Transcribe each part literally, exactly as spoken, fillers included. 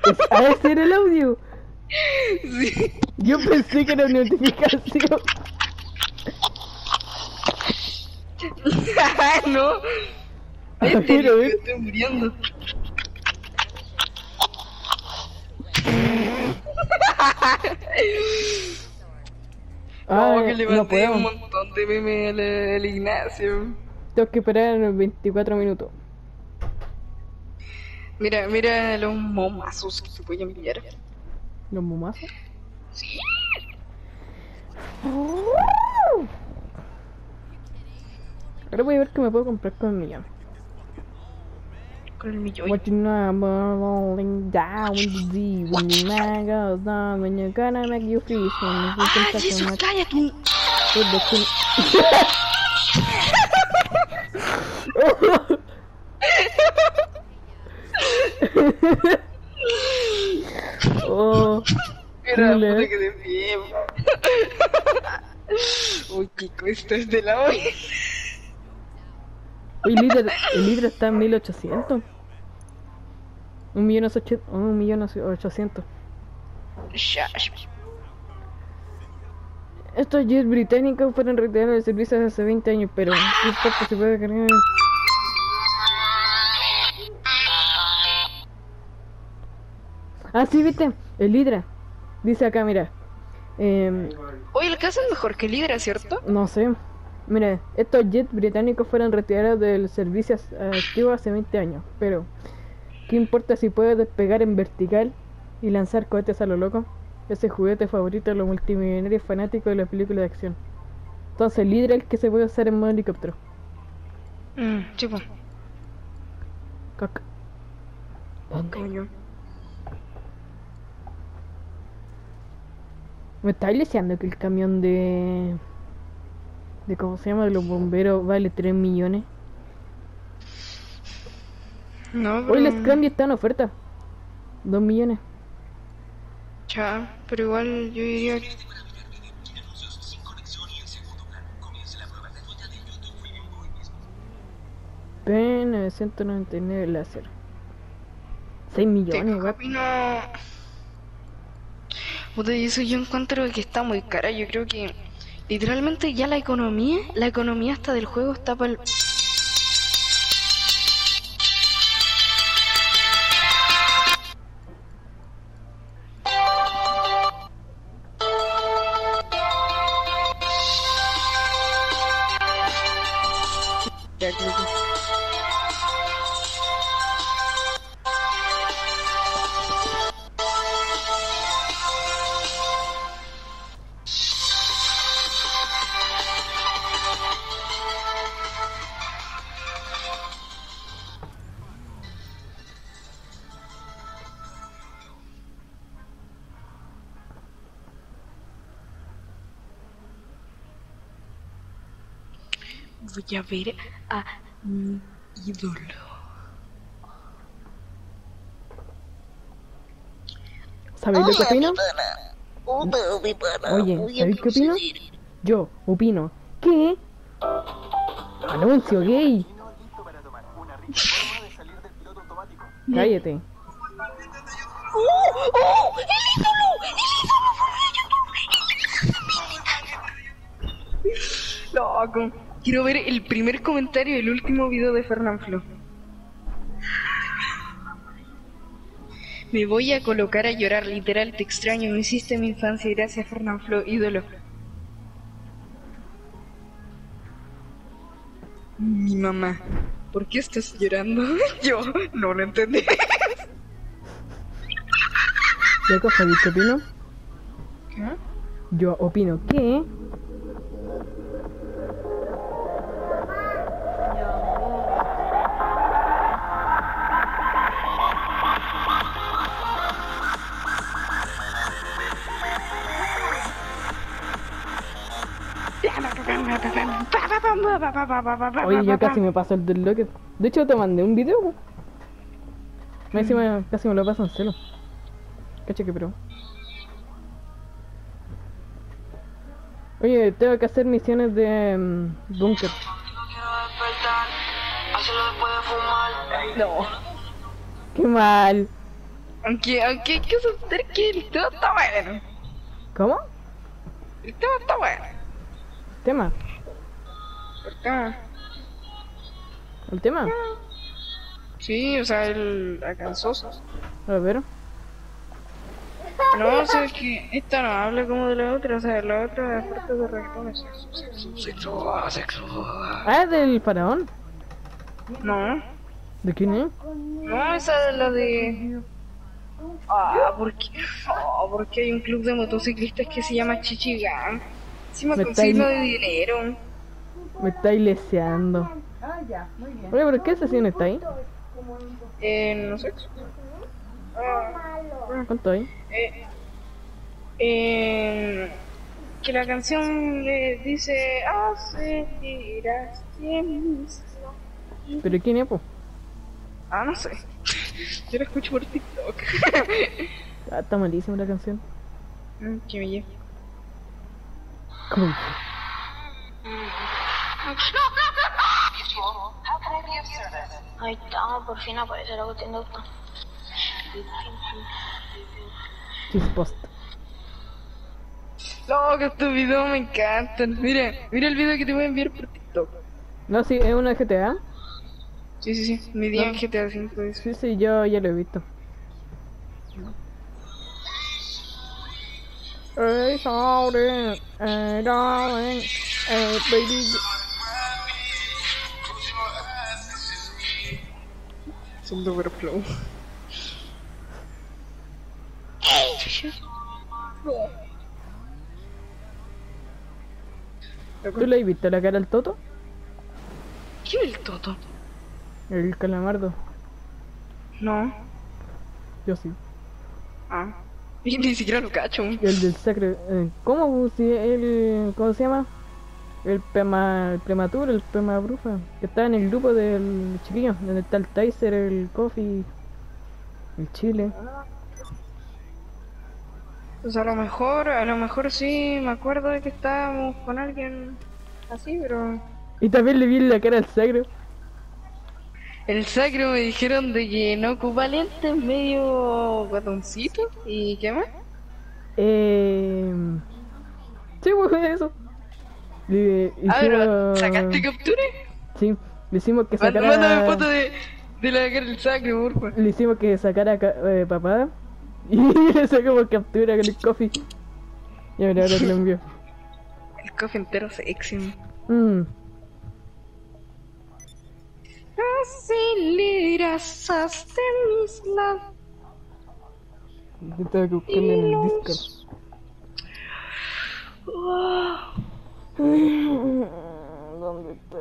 Es, a ese era el audio. Sí. Yo pensé que era una notificación. No. A Este ver, a me ver. estoy muriendo. Ah, No, que le no mandé un puedo. montón de memes al, al Ignacio. Tengo que esperar en los veinticuatro minutos. Mira, mira los momazos que te voy a enviar. ¿Los momazos? Sí. Ahora voy a ver qué me puedo comprar con el millón. Con el millón. What you know about rolling down with the D when your man goes down when you're gonna make you freeze when you Ah, can touch Jesús, so much cállate. with the chin. Oh, Era chile. puta que de pie. Uy, Kiko, esto es de la hoy. Oye, el líder, el líder está en mil ochocientos. Un millón ochocientos. Un millón ochocientos. Estos jets británicos fueron retirados del servicio hace veinte años, pero ¿qué importa si puede cargar? Ah, sí, viste, el Hydra. Dice acá, mira. Eh, Oye, el caso es mejor que el Hydra, ¿cierto? no sé. Mira, estos jets británicos fueron retirados del servicio activo hace veinte años, pero ¿qué importa si puede despegar en vertical y lanzar cohetes a lo loco? Ese juguete favorito de los multimillonarios fanáticos de la película de acción. Entonces el Hydra es el que se puede usar en modo helicóptero. Mm, chico. Caca. ¿Dónde? Coño. ¿Me estáis diciendo que el camión de... de cómo se llama, de los bomberos vale tres millones? No, pero... Hoy el Scramble está en oferta. dos millones. Ya, pero igual yo diría que... P novecientos noventa y nueve láser. seis millones, Te what? opino... Puta, y eso yo encuentro que está muy cara. Yo creo que literalmente ya la economía, la economía hasta del juego está para el... Ya, creo que- Voy a ver a mi ídolo. ¿Sabéis lo que opino? Hola, mi pana. Oye, Voy a ¿sabéis qué opino? proceder. Yo opino que... Anuncio gay. Cállate. ¡Oh! ¡Oh! ¡El ídolo! ¡El ídolo! Loco. Quiero ver el primer comentario del último video de Fernanfloo. Me voy a colocar a llorar, literal, te extraño, me hiciste mi infancia, gracias Fernanfloo, ídolo. Mi mamá, ¿por qué estás llorando? Yo no lo entendí. Loco, ¿sabéis qué opino? ¿Qué? Yo opino que... Oye, yo casi me paso el del Locket. De hecho, te mandé un video. po. Más encima casi me lo paso en celo. Cacha que pero. Oye, tengo que hacer misiones de um, búnker. No. Qué mal. Aunque, aunque hay que aceptar que el tema está bueno. ¿Cómo? El tema está bueno. ¿Tema? El tema. ¿El tema? Sí, o sea, el alcanzoso. A ver. No, o sea, es que esta no habla como de la otra, o sea, la otra es parte de reggaetón, es sexo, sexo, sexo, sexo. Ah, es del faraón. No, ¿De quién es? no, esa es la de... Ah, porque, oh, porque hay un club de motociclistas que se llama Chichigang. Encima Me con está signo ahí- de dinero. Me está ileseando. Oye, ¿pero qué sesión está ahí? Eh, no sé. Ah, ¿Cuánto hay? eh, eh, que la canción le dice hace tiras tienes. ¿Pero quién es, po? Ah, no sé. Yo la escucho por TikTok. Ah, está malísima la canción. Mm, que me lleve. ¿Cómo? Ahí está, por fin aparece la cuestión de auto. Chispost. No, que estos videos me encantan. Mira, mira el video que te voy a enviar por TikTok. No, sí, es una G T A. Sí, sí, sí. Mi día en G T A cinco es. Sí, sí, yo ya lo he visto. Hey, sorry, hey, darling, hey, baby. Son de Overflow. ¿Tú le has visto la cara al Toto? ¿Quién es el Toto? El calamardo. No. Yo sí. Ah. Y ni siquiera lo cacho. El del sacre. Eh, ¿Cómo? Si el. ¿Cómo se llama? El pema. El prematuro, el pema brufa. Que está en el grupo del chiquillo. Donde está el Tyser, el Coffee. El Chile. Pues a lo mejor, a lo mejor sí, me acuerdo de que estábamos con alguien así, pero... Y también le vi la cara al sacre. El sacro me dijeron de que no ocupa lentes, medio guatoncito. ¿Y qué más? Eh. Sí, pues fue eso. Le Ah, pero hicimos- ¿sacaste captura? Sí, le hicimos que Mándame sacara. foto de, de la cara del sacro, porfa. Le hicimos que sacara ca- eh, papada. Y le sacamos captura con el Coffee. Y ahora ahora te lo envío. El coffee entero sexy. Mmm. Aceleras hasta mis labios. Yo tengo que buscarle en el Discord. ¿Dónde está?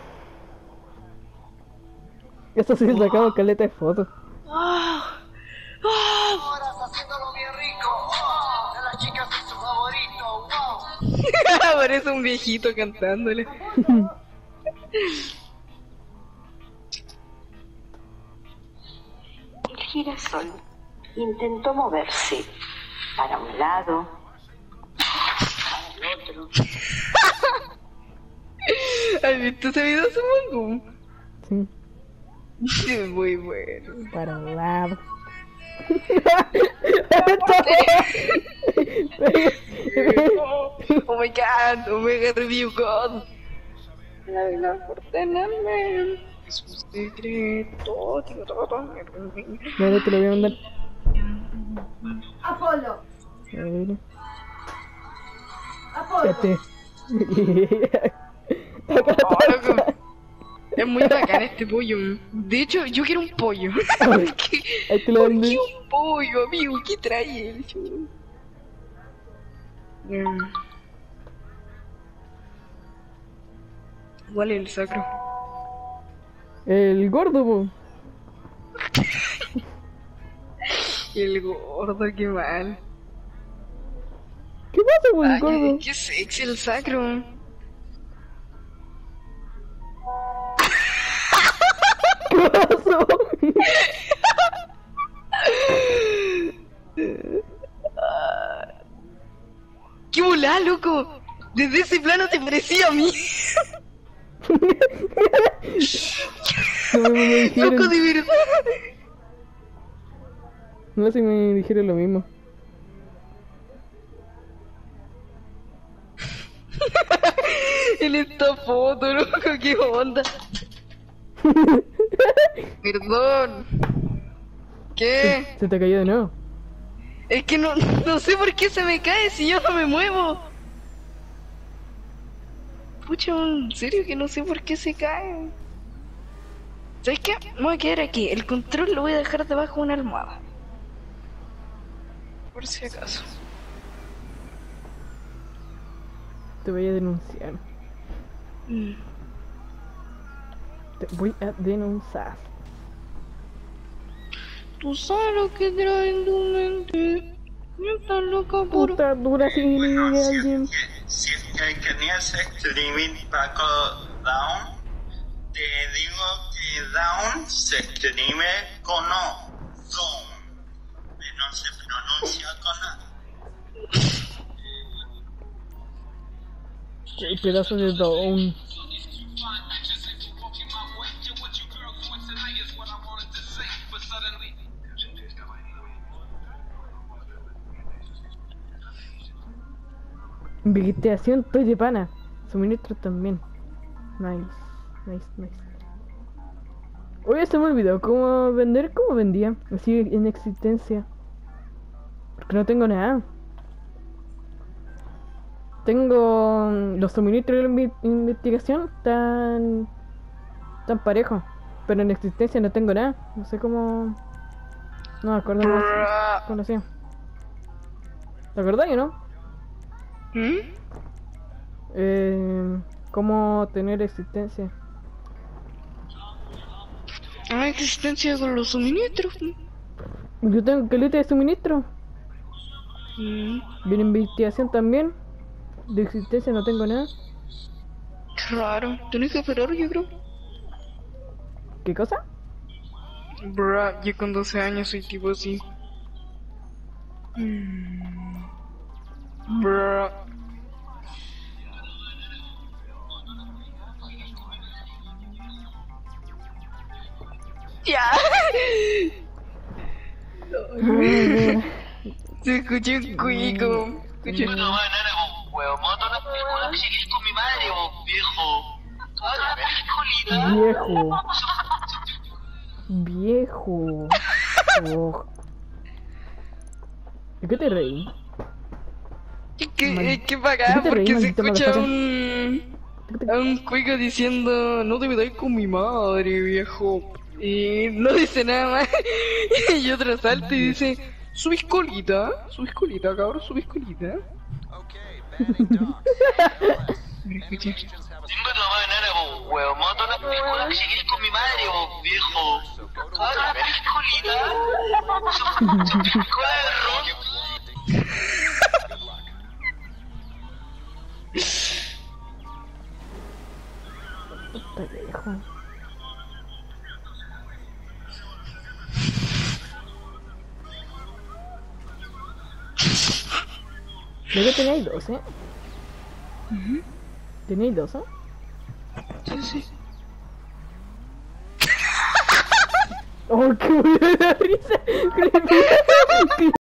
Eso sí, sacamos caleta de fotos. Horas haciéndolo bien rico. Oh, de las chicas es su favorito. Wow. Parece un viejito cantándole. El girasol intentó moverse para un lado, para el otro. ¿Has visto ese video, supongo? Sí, Sí, es muy bueno. para un lado. Oh my god, Omega Review God. La la ordename. Es un secreto. Tío, todo, todo. Mira, te lo voy a mandar. Apolo, A ver. Apolo. Este. Oh, loco. Es muy bacán este pollo. De hecho, yo quiero un pollo. ¿Por qué? Ahí te lo ¿Por mandé. qué un pollo, amigo? ¿Qué trae él? Mm. ¿Cuál es el sacro? El gordo, po. El gordo, qué mal. ¿Qué pasa con el Ay, gordo? qué sexy el sacro. ¿Qué pasó? ¡Qué volá, loco! Desde ese plano te parecía a mí. No me, me dijeron. Loco, de verdad. No sé si me dijeron lo mismo. En esta foto, loco, qué onda. Perdón. ¿Qué? Se te cayó de nuevo. Es que no, no sé por qué se me cae si yo no me muevo. Pucha, en serio que no sé por qué se cae. ¿Sabes qué? Me voy a quedar aquí. El control lo voy a dejar debajo de una almohada. Por si acaso. Te voy a denunciar. Mm. Te voy a denunciar. Tú sabes lo que trae en tu mente. No estás loca por... Puta dura sin alguien. Si es que querías escribir Paco Down, te digo que Down se escribe con O, Down, pero se pronuncia con A. Qué pedazo de down. Vegetación, estoy de pana. Suministros también. Nice, nice, nice. Oye, se me olvidó cómo vender, cómo vendía. Así en existencia. Porque no tengo nada. Tengo los suministros de la invi- investigación tan tan parejos, pero en existencia no tengo nada. No sé cómo. No me acuerdo cómo se- cómo lo hacía. ¿Te acordás o no? ¿Mm? Eh, cómo tener existencia. Ah, existencia con los suministros. Yo tengo caleta de suministro. Mm. Bien, investigación también. De existencia no tengo nada. Qué raro. Tenés que esperar, yo creo. ¿Qué cosa? Bruh, yo con doce años soy tipo así. Mm. Bruh. Ya. Se escuchó un cuico. Escuché un... No, man, era como, huevón, moto las películas que seguís con mi madre, vos, viejo. Ahora, Viejo. peliculita. Viejo. Oh. ¿De qué te reí? Es que, Man- es que ¿de bacán qué te reí, porque se maldito escucha motherfucker? un... a un cuico diciendo no te metáis con mi madre, viejo. Y no dice nada más. Y otro salta y dice su biscolita, su biscolita, cabrón, su biscolita. Mira, escucha. Tengo tu mamá en árabe, vos, huevón, moto las películas que seguís con mi madre, vos, viejo. Ahora, peliculita. Su película de ron. Puta viejo. Creo que tenéis dos, ¿eh? ¿Tenéis dos, eh? Sí, sí. Oh, qué buena la risa.